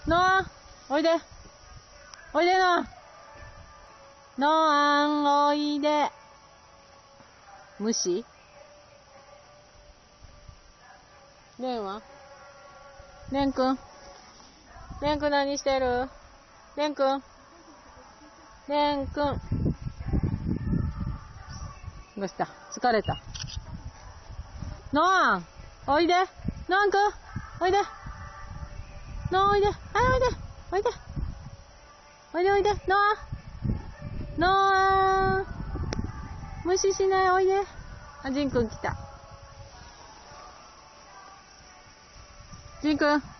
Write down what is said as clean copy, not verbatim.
ノアおいで。おいでノア。ノアンおいで。無視。レンはレンくん。レンくん何してる？レンくん。レンくん。どうした？疲れた。ノアンおいで。ノアンくんおいで。ノアンおいで。はいおいで。おいで。おいでおいで。ノアン。ノアン。無視しない。おいで。あ、ジンくん来た。ジンくん。